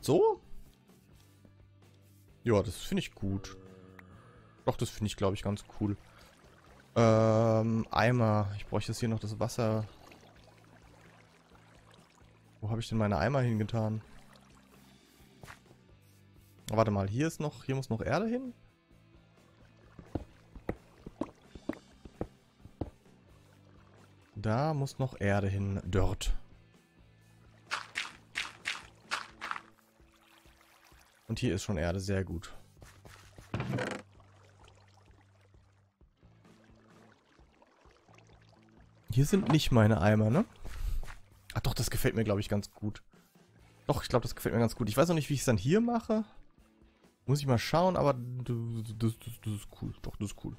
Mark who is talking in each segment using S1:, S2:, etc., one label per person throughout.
S1: so? Ja, das finde ich gut. Doch, das finde ich, glaube ich, ganz cool. Eimer. Ich bräuchte jetzt hier noch das Wasser. Wo habe ich denn meine Eimer hingetan? Oh, warte mal, hier muss noch Erde hin. Da muss noch Erde hin. Dort. Und hier ist schon Erde, sehr gut. Hier sind nicht meine Eimer, ne? Ach doch, das gefällt mir, glaube ich, ganz gut. Doch, ich glaube, das gefällt mir ganz gut. Ich weiß noch nicht, wie ich es dann hier mache. Muss ich mal schauen, aber das ist cool. Doch, das ist cool.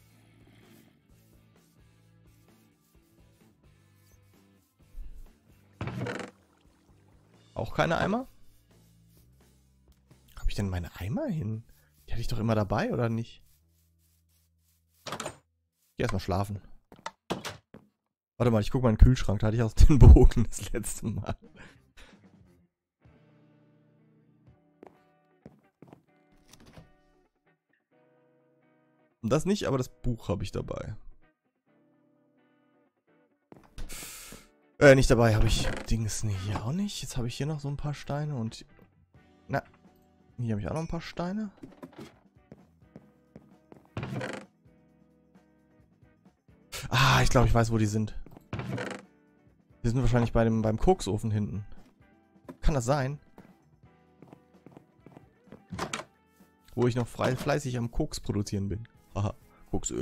S1: Auch keine Eimer? Habe ich denn meine Eimer hin? Die hatte ich doch immer dabei, oder nicht? Geh erstmal schlafen. Warte mal, ich gucke mal in den Kühlschrank. Da hatte ich aus den Bogen das letzte Mal. Und das nicht, aber das Buch habe ich dabei. Nicht dabei habe ich Dings. Nee, hier auch nicht. Jetzt habe ich hier noch so ein paar Steine und... Na, hier habe ich auch noch ein paar Steine. Ah, ich glaube, ich weiß, wo die sind. Die sind wahrscheinlich beim Koksofen hinten. Kann das sein? Wo ich noch fleißig am Koks produzieren bin. Haha, Koksöl.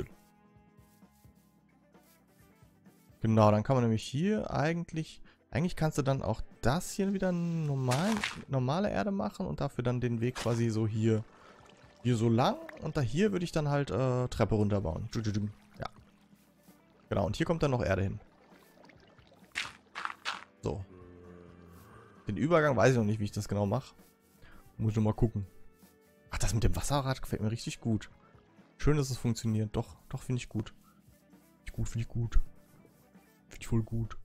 S1: Genau, dann kann man nämlich hier eigentlich kannst du dann auch das hier wieder normale Erde machen und dafür dann den Weg quasi so hier so lang. Und da hier würde ich dann halt Treppe runterbauen. Ja. Genau, und hier kommt dann noch Erde hin. So. Den Übergang weiß ich noch nicht, wie ich das genau mache. Muss ich noch mal gucken. Ach, das mit dem Wasserrad gefällt mir richtig gut. Schön, dass es funktioniert. Doch, finde ich gut. Finde ich gut. Finde ich voll gut.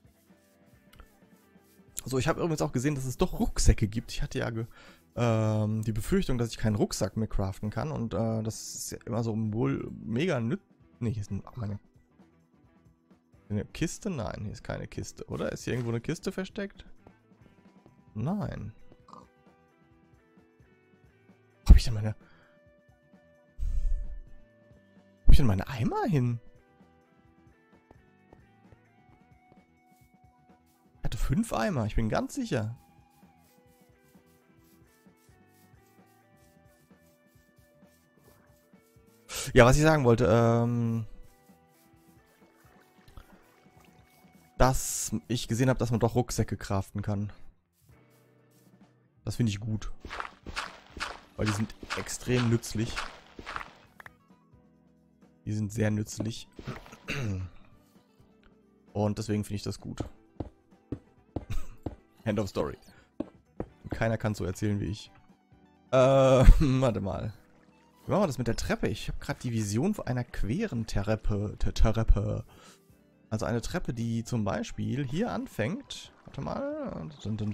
S1: So, ich habe übrigens auch gesehen, dass es doch Rucksäcke gibt. Ich hatte ja die Befürchtung, dass ich keinen Rucksack mehr craften kann. Und das ist ja immer so wohl mega nützlich. Nee, hier ist eine Kiste? Nein, hier ist keine Kiste. Oder? Ist hier irgendwo eine Kiste versteckt? Nein. Wo habe ich denn meine Eimer hin? Ich hatte 5 Eimer, ich bin ganz sicher. Ja, was ich sagen wollte, dass ich gesehen habe, dass man doch Rucksäcke craften kann. Das finde ich gut. Weil die sind extrem nützlich. Die sind sehr nützlich. Und deswegen finde ich das gut. End of Story. Keiner kann so erzählen wie ich. Warte mal. Wie machen wir das mit der Treppe? Ich habe gerade die Vision von einer queren Treppe. Also eine Treppe, die zum Beispiel hier anfängt. Warte mal.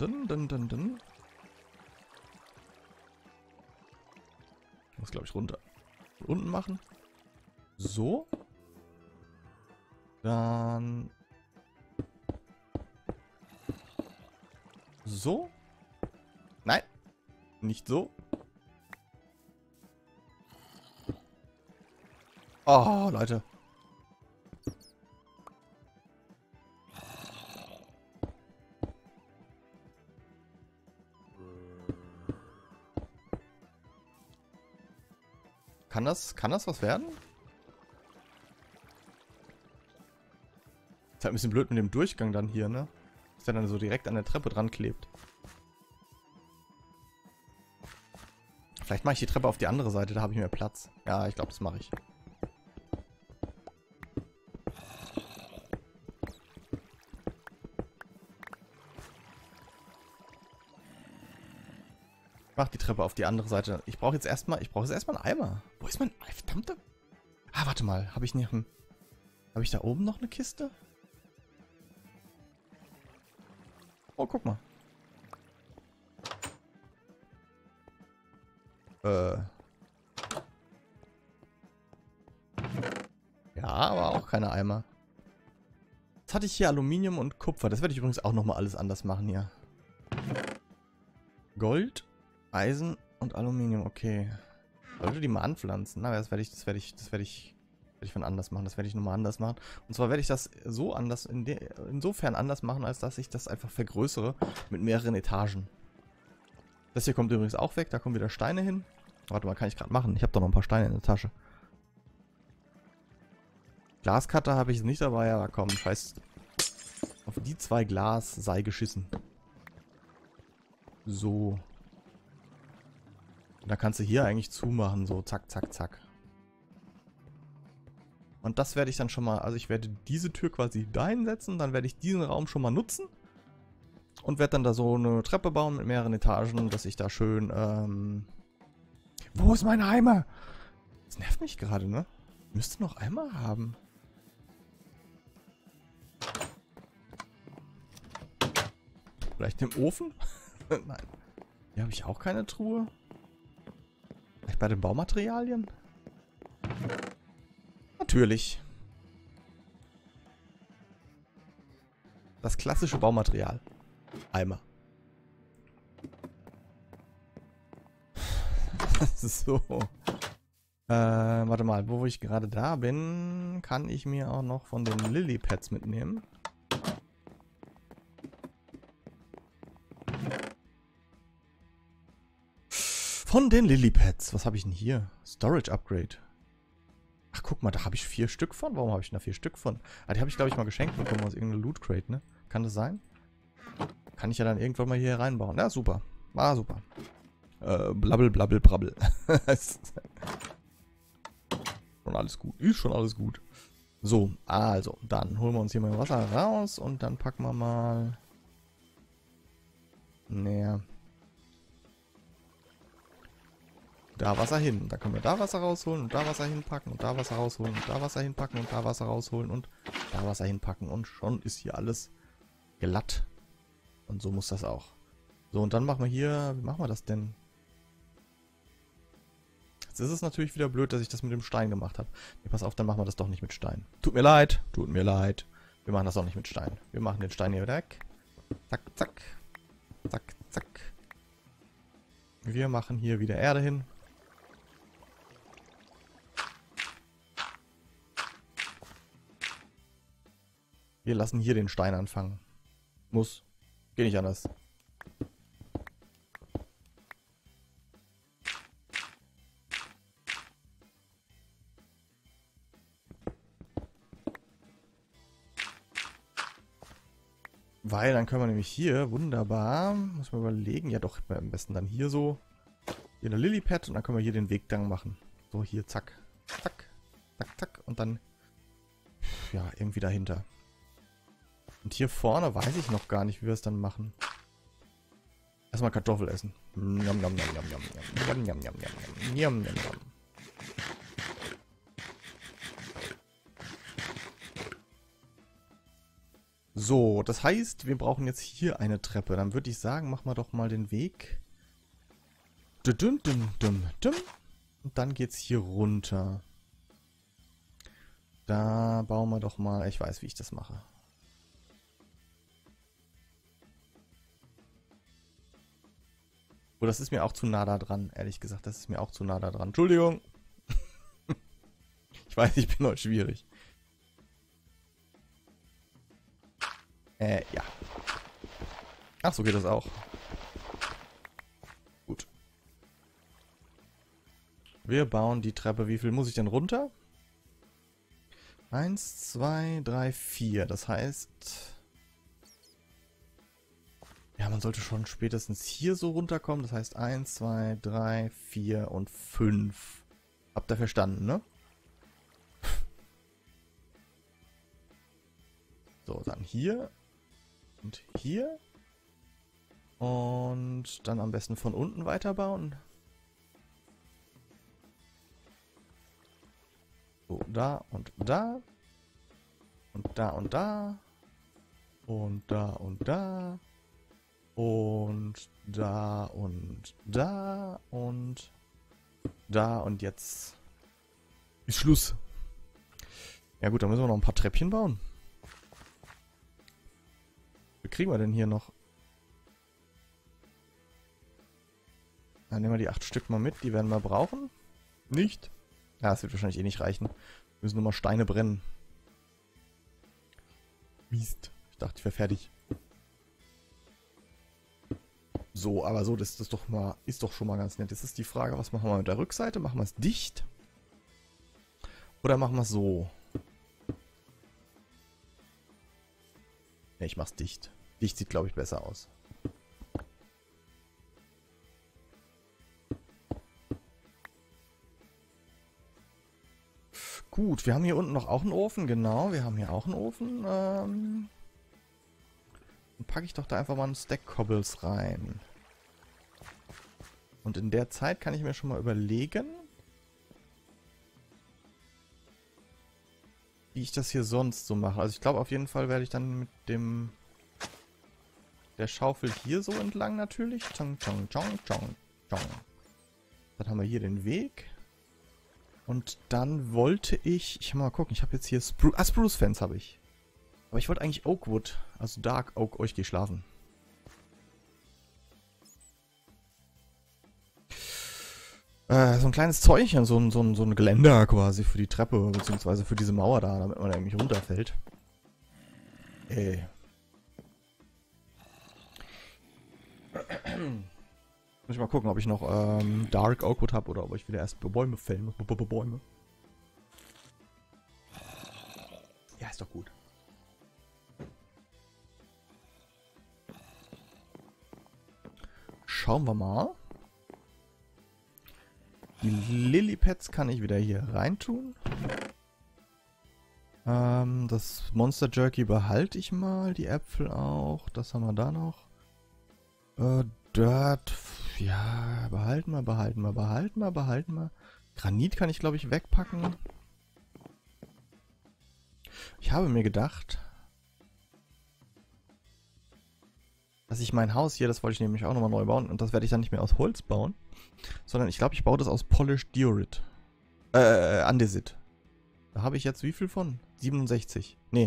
S1: Ich muss, glaube ich, runter. Unten machen. So. Dann... So. Nein. Nicht so. Oh, Leute. Kann das was werden? Ist halt ein bisschen blöd mit dem Durchgang dann hier, ne? Dass der dann so direkt an der Treppe dran klebt. Vielleicht mache ich die Treppe auf die andere Seite, da habe ich mehr Platz. Ja, ich glaube, das mache ich. Ich mache die Treppe auf die andere Seite. Ich brauche jetzt erstmal einen Eimer. Wo ist mein verdammte? Ah, warte mal, habe ich da oben noch eine Kiste? Oh, guck mal. Äh. Ja, aber auch keine Eimer. Jetzt hatte ich hier Aluminium und Kupfer. Das werde ich übrigens auch nochmal alles anders machen hier. Gold, Eisen und Aluminium. Okay. Sollte die mal anpflanzen. Aber das werde ich von anders machen. Das werde ich nochmal anders machen. Und zwar werde ich das so anders, insofern anders machen, als dass ich das einfach vergrößere mit mehreren Etagen. Das hier kommt übrigens auch weg. Da kommen wieder Steine hin. Warte mal, kann ich gerade machen. Ich habe doch noch ein paar Steine in der Tasche. Glascutter habe ich nicht dabei, aber komm, scheiß. Auf die 2 Glas sei geschissen. So. Und da kannst du hier eigentlich zumachen. So, zack, zack, zack. Und das werde ich dann schon mal, also ich werde diese Tür quasi dahin setzen, dann werde ich diesen Raum schon mal nutzen und werde dann da so eine Treppe bauen mit mehreren Etagen, dass ich da schön, wo ist mein Eimer? Das nervt mich gerade, ne? Ich müsste noch Eimer haben. Vielleicht im Ofen? Nein. Hier habe ich auch keine Truhe. Vielleicht bei den Baumaterialien? Natürlich. Das klassische Baumaterial. Eimer. So. Warte mal, wo ich gerade da bin, kann ich mir auch noch von den Lilypads mitnehmen. Von den Lilypads. Was habe ich denn hier? Storage Upgrade. Ach, guck mal, da habe ich 4 Stück von. Warum habe ich da 4 Stück von? Ah, die habe ich, glaube ich, mal geschenkt bekommen aus irgendeiner Loot Crate, ne? Kann das sein? Kann ich ja dann irgendwann mal hier reinbauen. Ja, super. War super. Blabbel, blabbel, brabbel. Schon alles gut. Ist schon alles gut. So, also, dann holen wir uns hier mal Wasser raus und dann packen wir mal... Naja. Da Wasser hin. Dann können wir da Wasser rausholen und da Wasser hinpacken und da Wasser rausholen und da Wasser hinpacken und da Wasser rausholen und da Wasser hinpacken. Und schon ist hier alles glatt. Und so muss das auch. So, und dann machen wir hier... Wie machen wir das denn? Jetzt ist es natürlich wieder blöd, dass ich das mit dem Stein gemacht habe. Nee, pass auf, dann machen wir das doch nicht mit Stein. Tut mir leid. Tut mir leid. Wir machen das auch nicht mit Stein. Wir machen den Stein hier weg. Zack, zack. Zack, zack. Wir machen hier wieder Erde hin. Wir lassen hier den Stein anfangen. Muss. Geht nicht anders. Weil dann können wir nämlich hier, wunderbar, muss man überlegen, ja doch, am besten dann hier so, hier eine Lilypad und dann können wir hier den Weg lang machen. So, hier, zack, zack, zack, zack und dann, ja, irgendwie dahinter. Und hier vorne weiß ich noch gar nicht, wie wir es dann machen. Erstmal Kartoffel essen. Njam, njam, njam, njam, njam, njam, njam, njam, njam, njam, njam, njam. So, das heißt, wir brauchen jetzt hier eine Treppe. Dann würde ich sagen, machen wir doch mal den Weg. Dum, dum, dum, dum. Und dann geht's hier runter. Da bauen wir doch mal... Ich weiß, wie ich das mache. Oh, das ist mir auch zu nah da dran, ehrlich gesagt. Das ist mir auch zu nah da dran. Entschuldigung. Ich weiß, ich bin heute schwierig. Ja. Ach, so geht das auch. Gut. Wir bauen die Treppe. Wie viel muss ich denn runter? 1, 2, 3, 4. Das heißt... Ja, man sollte schon spätestens hier so runterkommen. Das heißt 1, 2, 3, 4 und 5. Habt ihr verstanden, ne? So, dann hier. Und hier. Und dann am besten von unten weiterbauen. So, da und da. Und da und da. Und da und da. Und da und da. Und Da und jetzt ist Schluss. Ja gut, dann müssen wir noch ein paar Treppchen bauen. Wie kriegen wir denn hier noch? Dann nehmen wir die 8 Stück mal mit, die werden wir brauchen. Nicht? Ja, das wird wahrscheinlich eh nicht reichen. Wir müssen nur mal Steine brennen. Mist. Ich dachte, ich wäre fertig. So, aber so, das ist doch mal, ist doch schon mal ganz nett. Jetzt ist die Frage, was machen wir mit der Rückseite? Machen wir es dicht? Oder machen wir es so? Ne, ich mach's dicht. Dicht sieht, glaube ich, besser aus. Gut, wir haben hier unten noch auch einen Ofen, genau. Wir haben hier auch einen Ofen. Dann packe ich doch da einfach mal einen Stack Cobbles rein. Und in der Zeit kann ich mir schon mal überlegen, wie ich das hier sonst so mache. Also ich glaube, auf jeden Fall werde ich dann mit der Schaufel hier so entlang natürlich. Chong, chong, chong, chong, chong. Dann haben wir hier den Weg. Und dann wollte ich mal gucken, ich habe jetzt hier Spruce Fence habe ich. Aber ich wollte eigentlich Oakwood, also Dark Oak. Oh, ich gehe schlafen. So ein kleines Zäunchen, so ein Geländer quasi für die Treppe, beziehungsweise für diese Mauer da, damit man irgendwie runterfällt. Muss ich mal gucken, ob ich noch Dark Oakwood habe oder ob ich wieder erst Bäume fällen muss. Bäume. Ja, ist doch gut. Schauen wir mal. Die Lilypads kann ich wieder hier reintun. Das Monster Jerky behalte ich mal. Die Äpfel auch. Das haben wir da noch. Dirt. Ja, behalten wir. Granit kann ich, glaube ich, wegpacken. Ich habe mir gedacht, dass ich mein Haus hier, das wollte ich nämlich auch nochmal neu bauen, und das werde ich dann nicht mehr aus Holz bauen, sondern ich glaube, ich baue das aus Polished Diorit. Andesit. Da habe ich jetzt wie viel von? 67. Nee.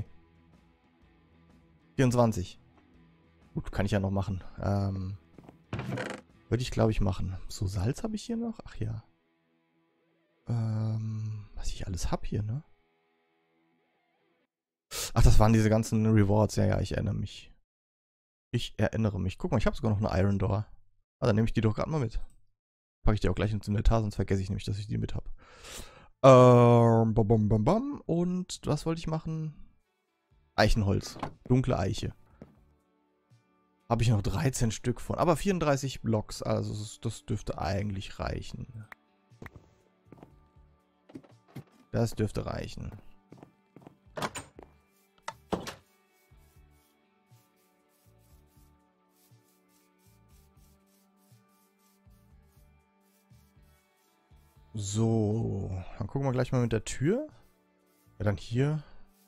S1: 24. Gut, kann ich ja noch machen. Würde ich, glaube ich, machen. So, Salz habe ich hier noch? Ach ja. Was ich alles habe hier, ne? Ach, das waren diese ganzen Rewards. Ja, ich erinnere mich. Guck mal, ich habe sogar noch eine Iron Door. Ah, dann nehme ich die doch gerade mal mit. Packe ich die auch gleich ins Inventar, sonst vergesse ich nämlich, dass ich die mit habe. Und was wollte ich machen? Eichenholz. Dunkle Eiche. Habe ich noch 13 Stück von. Aber 34 Blocks, also das dürfte eigentlich reichen. Das dürfte reichen. So, dann gucken wir gleich mal mit der Tür. Ja, dann hier.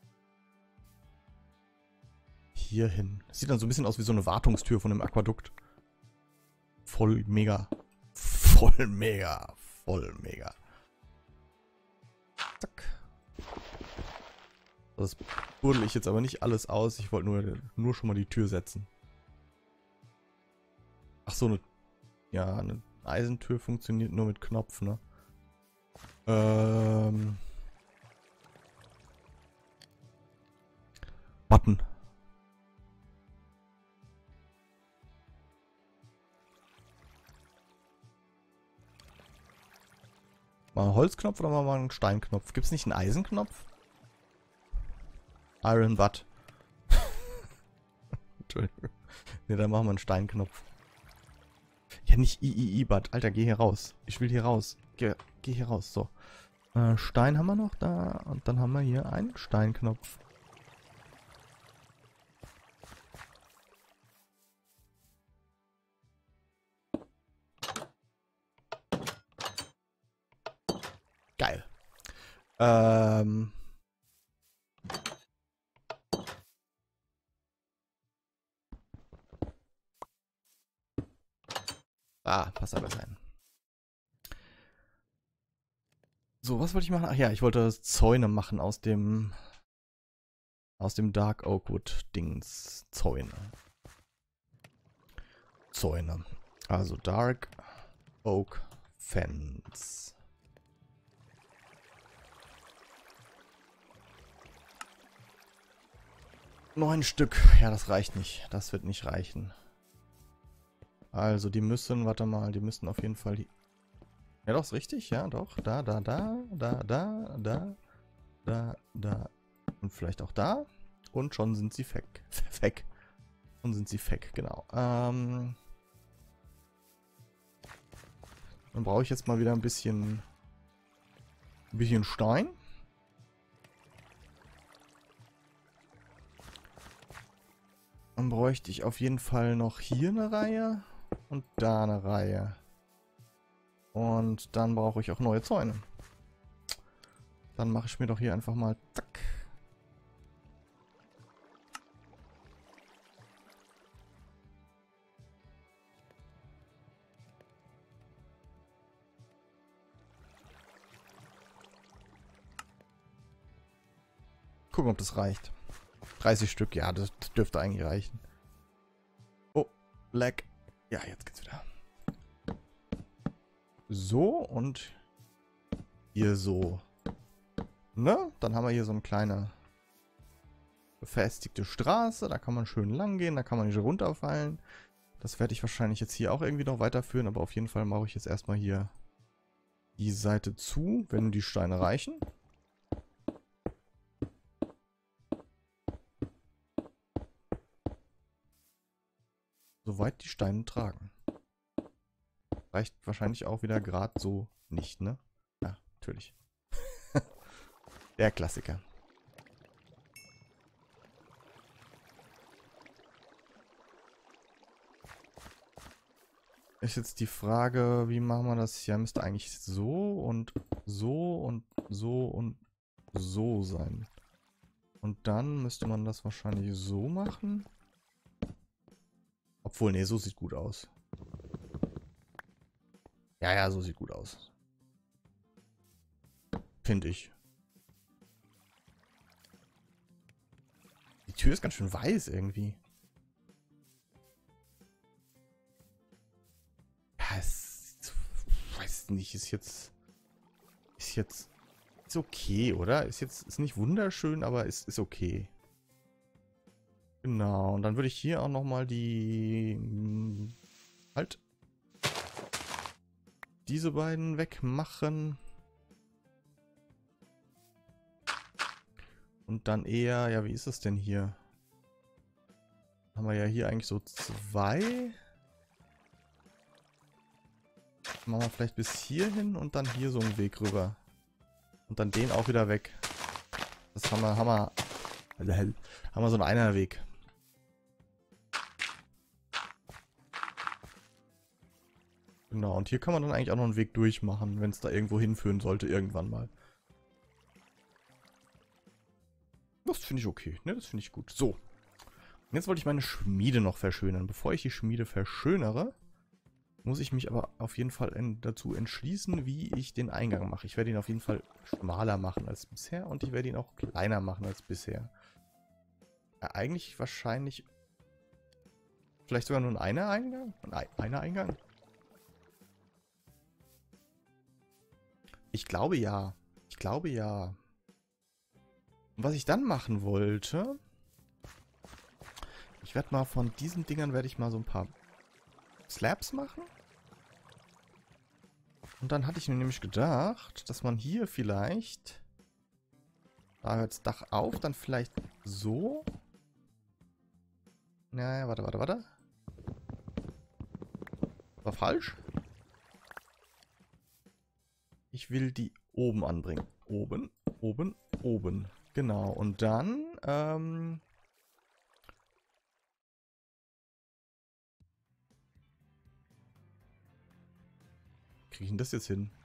S1: Hier hin. Das sieht dann so ein bisschen aus wie so eine Wartungstür von einem Aquädukt. Voll mega. Voll mega. Zack. Das buddel ich jetzt aber nicht alles aus. Ich wollte nur schon mal die Tür setzen. Ach so, eine Eisentür funktioniert nur mit Knopf, ne? Button. Mal einen Holzknopf oder mal einen Steinknopf? Gibt es nicht einen Eisenknopf? Iron Butt. Entschuldigung. Ne, dann machen wir einen Steinknopf. Ja, nicht Butt. Alter, geh hier raus. Ich will hier raus. Geh hier raus. So. Stein haben wir noch da. Und dann haben wir hier einen Steinknopf. Geil. Passt aber sein. So, was wollte ich machen? Ach ja, ich wollte Zäune machen aus dem Dark Oakwood Dings. Zäune. Also Dark Oak Fence. Neun Stück. Ja, das reicht nicht. Das wird nicht reichen. Also, die müssen, warte mal, die müssen auf jeden Fall die... Ja, doch, ist richtig. Ja, doch. Da. Und vielleicht auch da. Und schon sind sie weg. Und sind sie weg, genau. Dann brauche ich jetzt mal wieder ein bisschen Stein. Dann bräuchte ich auf jeden Fall noch hier eine Reihe und da eine Reihe. Und dann brauche ich auch neue Zäune. Dann mache ich mir doch hier einfach mal zack. Gucken, ob das reicht. 30 Stück, ja, das dürfte eigentlich reichen. Oh, lag. Ja, jetzt geht's wieder. So und hier so. Ne? Dann haben wir hier so eine kleine befestigte Straße. Da kann man schön lang gehen, da kann man nicht runterfallen. Das werde ich wahrscheinlich jetzt hier auch irgendwie noch weiterführen, aber auf jeden Fall mache ich jetzt erstmal hier die Seite zu, wenn die Steine reichen. Soweit die Steine tragen. Reicht wahrscheinlich auch wieder gerade so nicht, ne? Ja, natürlich. Der Klassiker. Ist jetzt die Frage, wie machen wir das? Ja, müsste eigentlich so und so und so und so sein. Und dann müsste man das wahrscheinlich so machen. Obwohl, nee, so sieht gut aus. Ja, so sieht gut aus. Finde ich. Die Tür ist ganz schön weiß irgendwie. Ja, weiß nicht, ist okay, oder? Ist nicht wunderschön, aber ist okay. Genau, und dann würde ich hier auch nochmal halt diese beiden wegmachen. Und dann eher, ja, wie ist es denn hier? Haben wir ja hier eigentlich so zwei. Machen wir vielleicht bis hier hin und dann hier so einen Weg rüber. Und dann den auch wieder weg. Das haben wir so einen Einerweg. Genau, und hier kann man dann eigentlich auch noch einen Weg durchmachen, wenn es da irgendwo hinführen sollte, irgendwann mal. Das finde ich okay, ne? Das finde ich gut. So. Und jetzt wollte ich meine Schmiede noch verschönern. Bevor ich die Schmiede verschönere, muss ich mich aber auf jeden Fall dazu entschließen, wie ich den Eingang mache. Ich werde ihn auf jeden Fall schmaler machen als bisher und ich werde ihn auch kleiner machen als bisher. Ja, eigentlich wahrscheinlich vielleicht sogar nur ein einer Eingang? Einer Eingang? Ich glaube ja. Ich glaube ja. Und was ich dann machen wollte, ich werde mal von diesen Dingern werde ich mal so ein paar Slabs machen. Und dann hatte ich mir nämlich gedacht, dass man hier vielleicht, da hört das Dach auf, dann vielleicht so. Naja, warte. War falsch. Ich will die oben anbringen. Oben. Genau. Und dann, kriege ich denn das jetzt hin?